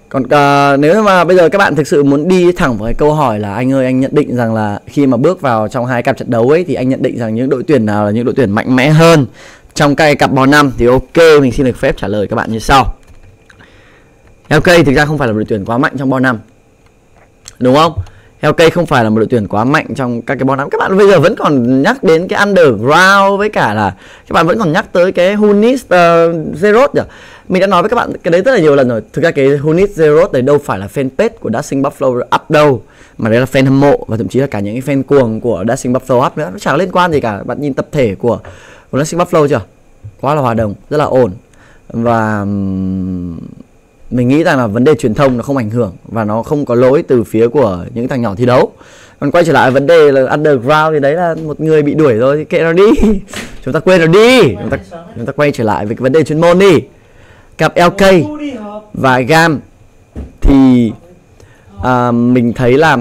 Còn nếu mà bây giờ các bạn thực sự muốn đi thẳng vào cái câu hỏi là anh ơi, anh nhận định rằng là khi mà bước vào trong hai cặp trận đấu ấy thì anh nhận định rằng những đội tuyển nào là những đội tuyển mạnh mẽ hơn trong cái cặp bo 5 thì ok, mình xin được phép trả lời các bạn như sau. LK thực ra không phải là một đội tuyển quá mạnh trong bo 5, đúng không? LK không phải là một đội tuyển quá mạnh trong các cái bo 5. Các bạn bây giờ vẫn còn nhắc đến cái Underground, với cả là các bạn vẫn còn nhắc tới cái Hunis Zeroth nhỉ? Mình đã nói với các bạn cái đấy rất là nhiều lần rồi. Thực ra cái Hunis Zeroth đấy đâu phải là fanpage của Dashing Buffalo Up đâu, mà đấy là fan hâm mộ và thậm chí là cả những cái fan cuồng của Dashing Buffalo Up nữa. Nó chẳng liên quan gì cả. Bạn nhìn tập thể của Dashing Buffalo chưa? Quá là hòa đồng, rất là ổn. Và mình nghĩ rằng là vấn đề truyền thông nó không ảnh hưởng và nó không có lỗi từ phía của những thằng nhỏ thi đấu. Còn quay trở lại vấn đề là Underground thì đấy là một người bị đuổi rồi thì kệ nó đi. Chúng ta quên nó đi. Chúng ta quay trở lại với cái vấn đề chuyên môn đi. Cặp LK và GAM thì mình thấy là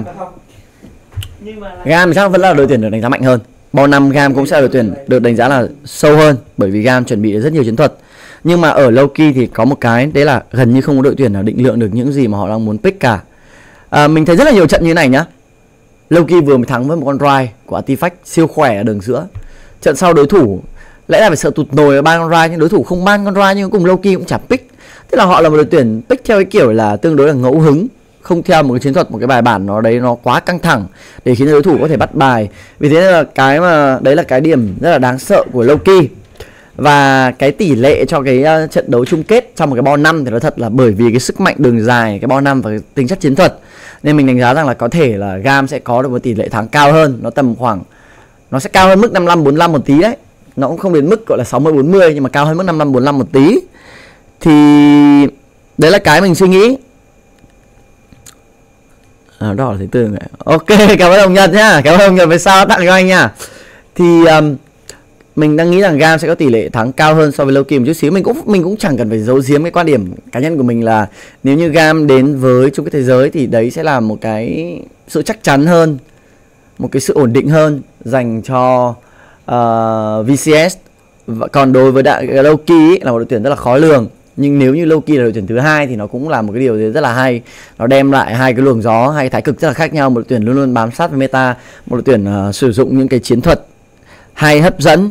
GAM chắc vẫn là đội tuyển được đánh giá mạnh hơn. Bo 5 GAM cũng sẽ là đội tuyển được đánh giá là sâu hơn, bởi vì GAM chuẩn bị rất nhiều chiến thuật. Nhưng mà ở Low Key thì có một cái, đấy là gần như không có đội tuyển nào định lượng được những gì mà họ đang muốn pick cả. Mình thấy rất là nhiều trận như này nhá. Low Key vừa mới thắng với một con Rai của Artifact siêu khỏe ở đường giữa. Trận sau đối thủ lẽ là phải sợ tụt nồi ở ban con Rai, nhưng đối thủ không ban con Rai nhưng cùng Low Key cũng chả pick. Thế là họ là một đội tuyển pick theo cái kiểu là tương đối là ngẫu hứng, không theo một cái chiến thuật, một cái bài bản nó quá căng thẳng để khiến đối thủ có thể bắt bài. Vì thế là cái mà đấy là cái điểm rất là đáng sợ của Low Key. Và cái tỷ lệ cho cái trận đấu chung kết trong một cái bo 5 thì nó thật là bởi vì cái sức mạnh đường dài cái bo 5 và cái tính chất chiến thuật, nên mình đánh giá rằng là có thể là GAM sẽ có được một tỷ lệ thắng cao hơn. Nó tầm khoảng, nó sẽ cao hơn mức 55-45 một tí đấy. Nó cũng không đến mức gọi là 60-40, nhưng mà cao hơn mức 55-45 một tí. Thì đấy là cái mình suy nghĩ. Đó là thứ tư này. Ok, cảm ơn ông Nhật nhá. Cảm ơn ông Nhật với sao tặng cho anh nha. Thì mình đang nghĩ rằng GAM sẽ có tỷ lệ thắng cao hơn so với Low Key một chút xíu. Mình cũng chẳng cần phải giấu giếm cái quan điểm cá nhân của mình là nếu như GAM đến với chung kết thế giới thì đấy sẽ là một cái sự chắc chắn hơn, một cái sự ổn định hơn dành cho VCS. Còn đối với Low Key là một đội tuyển rất là khó lường. Nhưng nếu như Low Key là đội tuyển thứ hai thì nó cũng là một cái điều rất là hay. Nó đem lại hai cái luồng gió, hai cái thái cực rất là khác nhau. Một đội tuyển luôn luôn bám sát với meta, một đội tuyển sử dụng những cái chiến thuật hay hấp dẫn.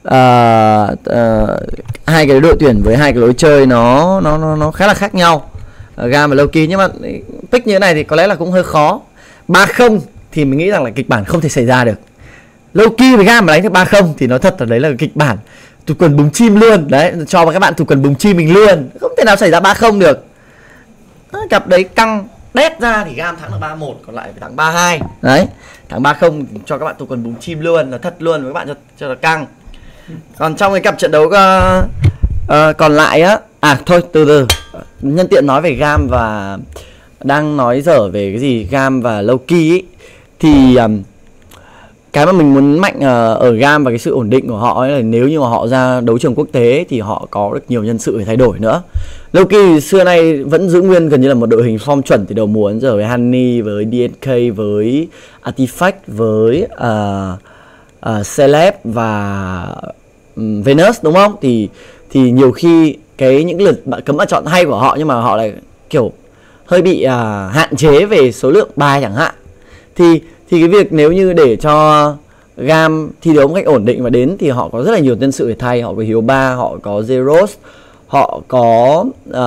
Hai cái đội tuyển với hai cái lối chơi nó khá là khác nhau, GAM và Low Key. Nhưng mà pick như thế này thì có lẽ là cũng hơi khó. 3-0 thì mình nghĩ rằng là kịch bản không thể xảy ra được. Low Key với GAM mà đánh được 3-0 thì nó thật là đấy là kịch bản tụt quần búng chim luôn. Đấy, cho các bạn tụt quần búng chim mình luôn. Không thể nào xảy ra 3-0 được. Cặp đấy căng đét ra thì GAM thắng được 3-1, còn lại phải thắng 3-2. Đấy, thắng 3-0 cho các bạn tụt quần búng chim luôn, là thật luôn với các bạn cho nó căng. Còn trong cái cặp trận đấu còn lại á, thôi từ từ nhân tiện nói về GAM và đang nói dở về cái gì GAM và Low Key ấy, thì cái mà mình muốn mạnh ở GAM và cái sự ổn định của họ ấy là nếu như mà họ ra đấu trường quốc tế thì họ có được nhiều nhân sự để thay đổi nữa. Low Key xưa nay vẫn giữ nguyên gần như là một đội hình form chuẩn từ đầu mùa đến giờ, với Honey, với DNK, với Artifact, với Celeb và Venus, đúng không? Thì nhiều khi những lượt cấm ở chọn hay của họ nhưng mà họ lại kiểu hơi bị hạn chế về số lượng bài chẳng hạn. Thì cái việc nếu như để cho GAM thi đấu một cách ổn định và đến thì họ có rất là nhiều nhân sự để thay. Họ có Hiếu Ba, họ có Zeros, họ có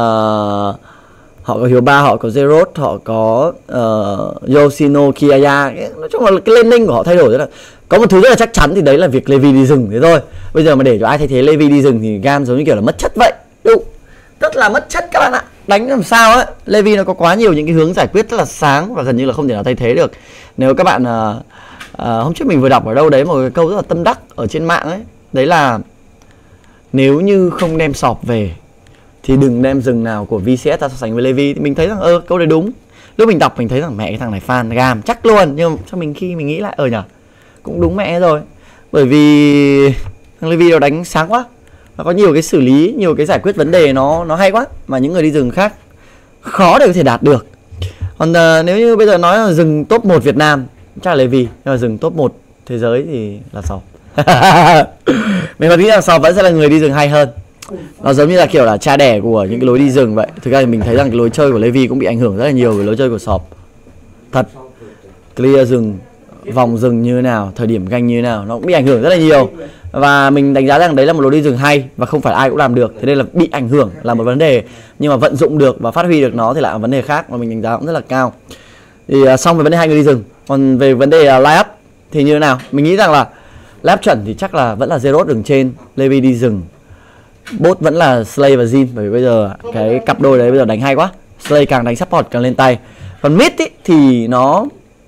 Hiếu Ba, họ có Zeros, họ có Yoshino Kiyaya. Nói chung là cái landing của họ thay đổi rất là. Có một thứ rất là chắc chắn thì đấy là việc Levi đi rừng thế thôi. Bây giờ mà để cho ai thay thế Levi đi rừng thì GAM giống như kiểu là mất chất vậy. Đúng, rất là mất chất các bạn ạ. Đánh làm sao ấy, Levi nó có quá nhiều những cái hướng giải quyết rất là sáng và gần như là không thể nào thay thế được. Nếu các bạn hôm trước mình vừa đọc ở đâu đấy một cái câu rất là tâm đắc ở trên mạng ấy, đấy là nếu như không đem sọp về thì đừng đem rừng nào của VCS ra so sánh với Levi. Thì mình thấy rằng câu đấy đúng. Lúc mình đọc mình thấy rằng mẹ cái thằng này fan GAM chắc luôn, nhưng cho mình khi mình nghĩ lại nhở, cũng đúng mẹ rồi. Bởi vì thằng Levi nó đánh sáng quá, nó có nhiều cái xử lý, nhiều cái giải quyết vấn đề nó hay quá mà những người đi rừng khác khó để có thể đạt được. Còn nếu như bây giờ nói là rừng top 1 Việt Nam chắc là Levi, nhưng mà rừng top 1 thế giới thì là Sọp. Mình còn nghĩ rằng Sọp vẫn sẽ là người đi rừng hay hơn. nó giống như là kiểu là cha đẻ của những cái lối đi rừng vậy. Thực ra thì mình thấy rằng cái lối chơi của Levi cũng bị ảnh hưởng rất là nhiều với lối chơi của Sọp. Thật, clear rừng, vòng rừng như thế nào, thời điểm ganh như thế nào, nó cũng bị ảnh hưởng rất là nhiều. Và mình đánh giá rằng đấy là một lối đi rừng hay và không phải ai cũng làm được. Thế nên là bị ảnh hưởng là một vấn đề, nhưng mà vận dụng được và phát huy được nó thì lại là vấn đề khác, mà mình đánh giá cũng rất là cao. Thì xong về vấn đề hai người đi rừng. Còn về vấn đề line up thì như thế nào? Mình nghĩ rằng là line up chuẩn thì chắc là vẫn là Zerot đường trên, Levi đi rừng, bot vẫn là Slay và Jin, bởi vì bây giờ cái cặp đôi đấy bây giờ đánh hay quá. Slay càng đánh support càng lên tay. Còn mid ý, thì nó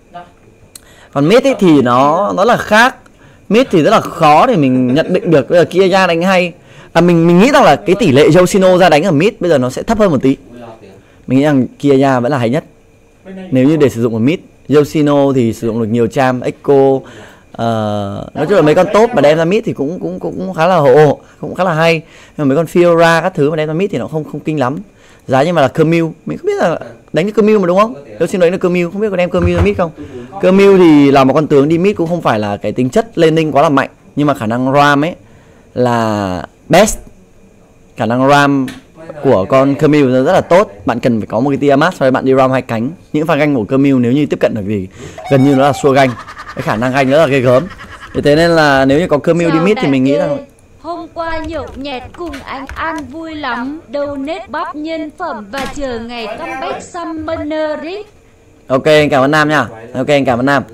là khác. Mid thì rất là khó để mình nhận định được. Bây giờ Kiaya đánh hay. Mình nghĩ rằng là cái tỷ lệ Yoshino ra đánh ở mid bây giờ nó sẽ thấp hơn một tí. Mình nghĩ rằng Kiaya vẫn là hay nhất nếu như để sử dụng ở mid. Yoshino thì sử dụng được nhiều charm, Echo, nói chung là mấy con top mà đem ra mid thì cũng khá là hộ, cũng khá là hay. Nhưng mà mấy con Fiora các thứ mà đem ra mid thì nó không kinh lắm. Giá như mà là Camille, mình không biết là đánh cái Camille mà đúng không? Yoshino đánh được Camille, không biết có đem Camille ra mid không? Camille thì là một con tướng đi mid cũng không phải là cái tính chất laning quá là mạnh, nhưng mà khả năng ram ấy là best. Khả năng ram của con Camille rất là tốt. Bạn cần phải có một cái Tiamat sau đấy bạn đi ram hai cánh. Những pha ganh của Camille nếu như tiếp cận được thì gần như nó là xua ganh. Cái khả năng ganh rất là ghê gớm. Thế nên là nếu như có Camille đi mid thì mình nghĩ rằng hôm qua nhậu nhẹt cùng anh An vui lắm. Donate bắp nhân phẩm và chờ ngày comeback Summoner Rick. Ok, anh cảm ơn Nam nha. Ok, anh cảm ơn Nam.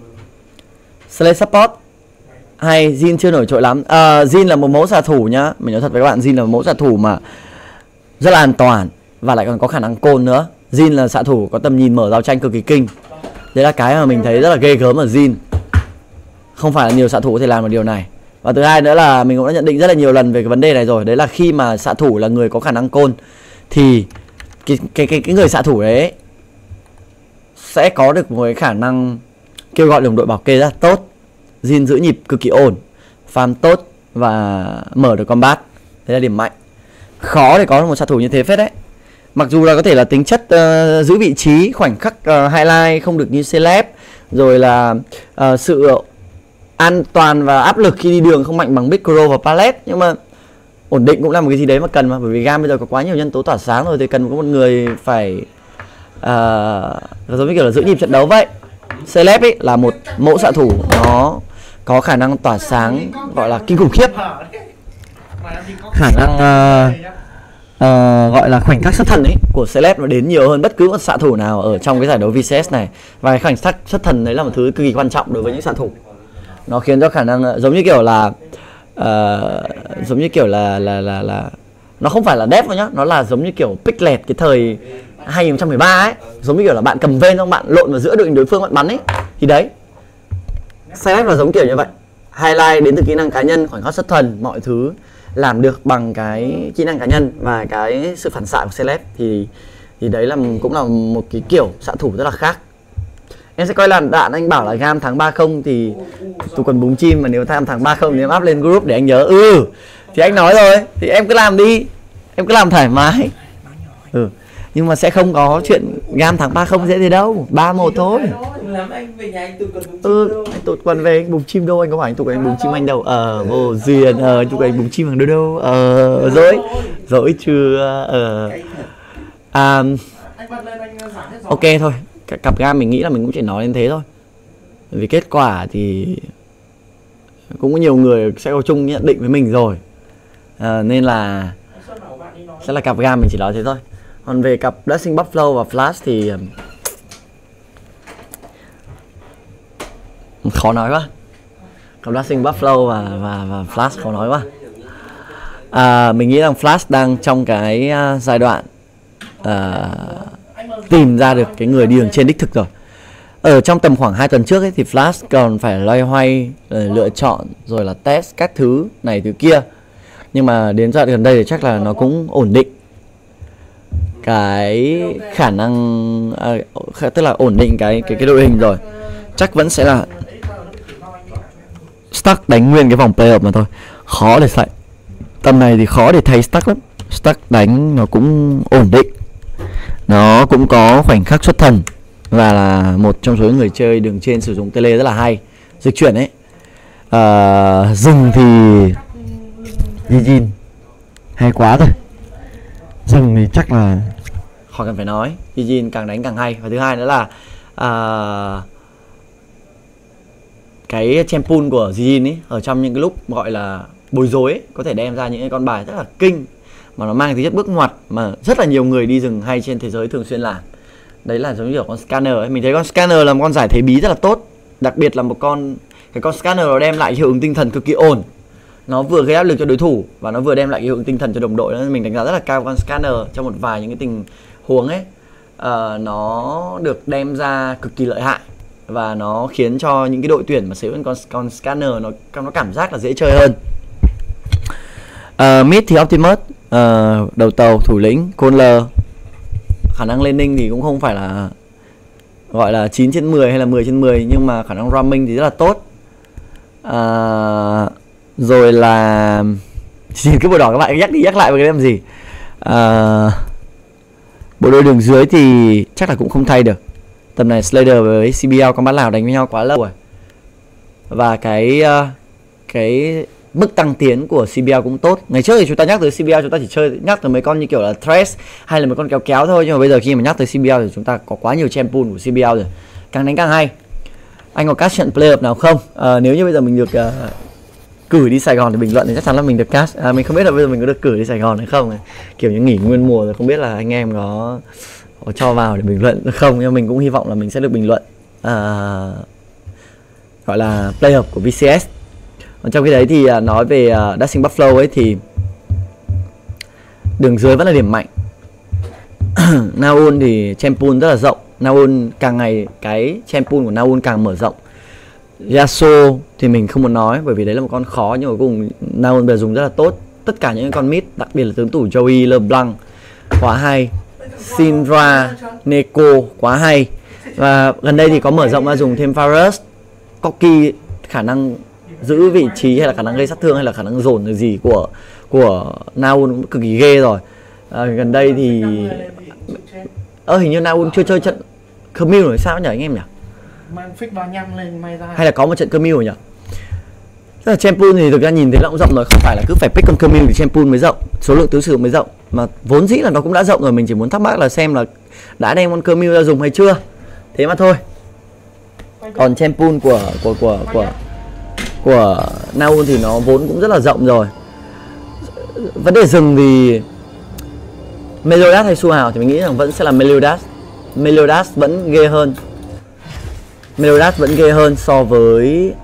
Slay support hay Jin chưa nổi trội lắm. Jin là một mẫu xạ thủ nhá. Mình nói thật với các bạn, Jin là một mẫu xạ thủ mà rất là an toàn và lại còn có khả năng côn nữa. Jin là xạ thủ có tầm nhìn mở giao tranh cực kỳ kinh. Đấy là cái mà mình thấy rất là ghê gớm ở Jin. Không phải là nhiều xạ thủ có thể làm được điều này. Và thứ hai nữa là mình cũng đã nhận định rất là nhiều lần về cái vấn đề này rồi. Đấy là khi mà xạ thủ là người có khả năng côn thì cái người xạ thủ đấy sẽ có được một cái khả năng kêu gọi đồng đội bảo kê rất là tốt. Jin giữ nhịp cực kỳ ổn, farm tốt và mở được combat. Đấy là điểm mạnh. Khó để có được một xạ thủ như thế phết đấy. Mặc dù là có thể là tính chất giữ vị trí, khoảnh khắc highlight không được như Celeb, rồi là sự an toàn và áp lực khi đi đường không mạnh bằng Micro và Palette, nhưng mà ổn định cũng là một cái gì đấy mà cần mà. Bởi vì game bây giờ có quá nhiều nhân tố tỏa sáng rồi thì cần có một người phải giống như kiểu là giữ nhịp trận đấu vậy. Celeb ấy là một mẫu xạ thủ nó có khả năng tỏa sáng gọi là kinh khủng khiếp. Khả năng gọi là khoảnh khắc xuất thần ấy của Celeb nó đến nhiều hơn bất cứ một xạ thủ nào ở trong cái giải đấu VCS này. Và cái khoảnh khắc xuất thần đấy là một thứ cực kỳ quan trọng đối với những xạ thủ. Nó khiến cho khả năng giống như kiểu là nó không phải là dev đâu nhá, nó là giống như kiểu Pixlet cái thời 2013 ấy, giống như kiểu là bạn cầm vên xong bạn lộn vào giữa đội đối phương bạn bắn ấy, thì đấy Celeb là giống kiểu như vậy. Highlight đến từ kỹ năng cá nhân, khoảnh khắc xuất thần, mọi thứ làm được bằng cái kỹ năng cá nhân và cái sự phản xạ của Celeb thì đấy là cũng là một cái kiểu xạ thủ rất là khác. Em sẽ coi là đạn anh bảo là gam tháng 30 thì tôi còn búng chim, mà nếu tham tháng 30 thì em up lên group để anh nhớ. Thì anh nói rồi thì em cứ làm đi, em cứ làm thoải mái. Nhưng mà sẽ không có chuyện gam tháng 30 dễ thế đâu, 31 thôi. Anh tụt quần về anh búng chim đâu, anh có phải anh tụt anh búng chim anh đâu. Vô duyên, anh tụt anh búng chim hàng đâu. Dỗi chưa. Ok thôi, cặp gam mình nghĩ là mình cũng chỉ nói đến thế thôi. Vì kết quả thì cũng có nhiều người sẽ có chung nhận định với mình rồi, nên là sẽ là cặp gam mình chỉ nói thế thôi. Còn về cặp Blessing Buffalo và Flash thì khó nói quá. Cặp Blessing Buffalo và Flash khó nói quá. Mình nghĩ rằng Flash đang trong cái giai đoạn tìm ra được cái người đi đường trên đích thực rồi. Ở trong tầm khoảng 2 tuần trước ấy, thì Flash còn phải loay hoay lựa chọn rồi là test các thứ này thứ kia. Nhưng mà đến giai đoạn gần đây thì chắc là nó cũng ổn định cái khả năng tức là ổn định cái đội hình rồi. Chắc vẫn sẽ là Stark đánh nguyên cái vòng playoff mà thôi. Khó để thay. Tầm này thì khó để thay Stark lắm. Stark đánh nó cũng ổn định, nó cũng có khoảnh khắc xuất thần và là một trong số những người chơi đường trên sử dụng tele rất là hay. Dịch chuyển ấy. Rừng thì Jin hay quá rồi. Dừng thì chắc là khỏi cần phải nói, Jin càng đánh càng hay. Và thứ hai nữa là cái champool của Jin ấy ở trong những cái lúc gọi là bối rối ấy, có thể đem ra những cái con bài rất là kinh mà nó mang tính chất bước ngoặt mà rất là nhiều người đi rừng hay trên thế giới thường xuyên làm. Đấy là giống như con Scanner ấy. Mình thấy con Scanner là một con giải thế bí rất là tốt, đặc biệt là cái con Scanner nó đem lại hiệu ứng tinh thần cực kỳ ổn. Nó vừa gây áp lực cho đối thủ và nó vừa đem lại hiệu ứng tinh thần cho đồng đội. Nên mình đánh giá rất là cao con Scanner trong một vài những cái tình huống ấy. Nó được đem ra cực kỳ lợi hại và nó khiến cho những cái đội tuyển mà sở hữu con Scanner nó cảm giác là dễ chơi hơn. Mid thì Optimus, đầu tàu thủ lĩnh Conler, khả năng landing thì cũng không phải là gọi là 9/10 hay là 10/10, nhưng mà khả năng roaming thì rất là tốt. Rồi là xin cái bộ đỏ các bạn nhắc đi nhắc lại về cái làm gì. Bộ đôi đường dưới thì chắc là cũng không thay được. Tầm này Slater với CBL con bát Lào đánh với nhau quá lâu rồi. Và cái mức tăng tiến của CBL cũng tốt. Ngày trước thì chúng ta nhắc tới CBL chúng ta chỉ nhắc tới mấy con như kiểu là Thresh hay là mấy con kéo kéo thôi, nhưng mà bây giờ khi mà nhắc tới CBL thì chúng ta có quá nhiều champion của CBL rồi, càng đánh càng hay. Anh có cast trận playoff nào không? Nếu như bây giờ mình được cử đi Sài Gòn thì bình luận thì chắc chắn là mình được cast. Mình không biết là bây giờ mình có được cử đi Sài Gòn hay không, kiểu như nghỉ nguyên mùa rồi không biết là anh em có cho vào để bình luận không, nhưng mình cũng hy vọng là mình sẽ được bình luận gọi là playoff của VCS. Còn trong cái đấy thì nói về Dashing Buffalo ấy thì đường dưới vẫn là điểm mạnh. Naun thì champool rất là rộng, Naun càng ngày cái champool của Naun càng mở rộng. Yasuo thì mình không muốn nói bởi vì đấy là một con khó, nhưng mà cùng Naun bây giờ dùng rất là tốt. Tất cả những con mid, đặc biệt là tướng thủ Joey LeBlanc quá hay, Syndra, Neko quá hay. Và gần đây thì có mở rộng ra dùng thêm Varus, Corki, khả năng giữ vị trí hay là khả năng gây sát thương hay là khả năng dồn được gì của Naun cũng cực kỳ ghê rồi. Gần đây thì hình như Naun chưa chơi trận Camille rồi sao nhỉ anh em nhỉ? Mang fix 35 lên may ra. Hay là có một trận Camille rồi nhỉ? Tức là champion thì thực ra nhìn thấy nó cũng rộng rồi, không phải là cứ phải pick con Camille thì champion mới rộng, số lượng tướng sử dụng mới rộng, mà vốn dĩ là nó cũng đã rộng rồi, mình chỉ muốn thắc mắc là xem là đã đem con Camille ra dùng hay chưa, thế mà thôi. Còn champion của Naun thì nó vốn cũng rất là rộng rồi. Vấn đề rừng thì Meliodas hay Su Hào thì mình nghĩ rằng vẫn sẽ là Meliodas. Meliodas vẫn ghê hơn. Meliodas vẫn ghê hơn so với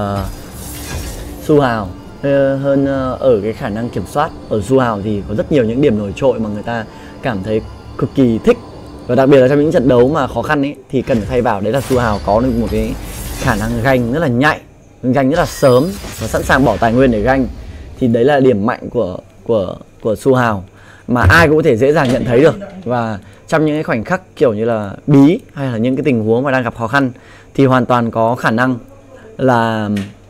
Su Hào, hơn ở cái khả năng kiểm soát. Ở Su Hào thì có rất nhiều những điểm nổi trội mà người ta cảm thấy cực kỳ thích, và đặc biệt là trong những trận đấu mà khó khăn ấy thì cần phải thay vào. Đấy là Su Hào có được một cái khả năng ganh rất là nhạy, ganh rất là sớm và sẵn sàng bỏ tài nguyên để ganh. Thì đấy là điểm mạnh của Su Hào mà ai cũng có thể dễ dàng nhận thấy được. Và trong những cái khoảnh khắc kiểu như là bí hay là những cái tình huống mà đang gặp khó khăn thì hoàn toàn có khả năng là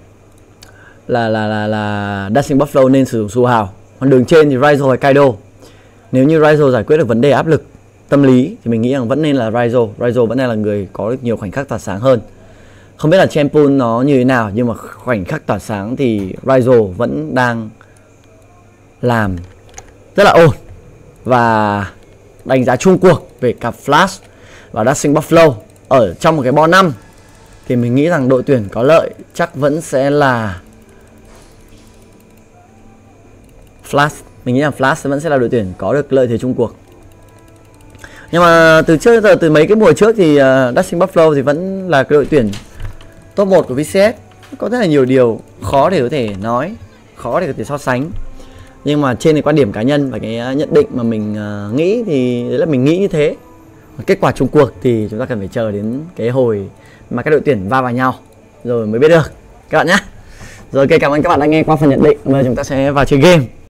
Dashing Buffalo nên sử dụng Su Hào. Còn đường trên thì Raizo hay Kaido. Nếu như Raizo giải quyết được vấn đề áp lực tâm lý thì mình nghĩ rằng vẫn nên là Raizo. Raizo vẫn là người có được nhiều khoảnh khắc tỏa sáng hơn. Không biết là champion nó như thế nào, nhưng mà khoảnh khắc tỏa sáng thì Raizo vẫn đang làm rất là ổn. Và đánh giá chung cuộc về cặp Flash và Dashing Buffalo ở trong một cái bo 5 thì mình nghĩ rằng đội tuyển có lợi chắc vẫn sẽ là Flash. Mình nghĩ rằng Flash vẫn sẽ là đội tuyển có được lợi thế chung cuộc. Nhưng mà từ trước giờ, từ mấy cái mùa trước thì Dashing Buffalo thì vẫn là cái đội tuyển top 1 của VCS. Có rất là nhiều điều khó để có thể nói, khó để có thể so sánh. Nhưng mà trên cái quan điểm cá nhân và cái nhận định mà mình nghĩ thì đấy là mình nghĩ như thế. Kết quả chung cuộc thì chúng ta cần phải chờ đến cái hồi mà các đội tuyển va vào nhau rồi mới biết được các bạn nhé. Rồi, cảm ơn các bạn đã nghe qua phần nhận định. Bây giờ chúng ta sẽ vào chơi game.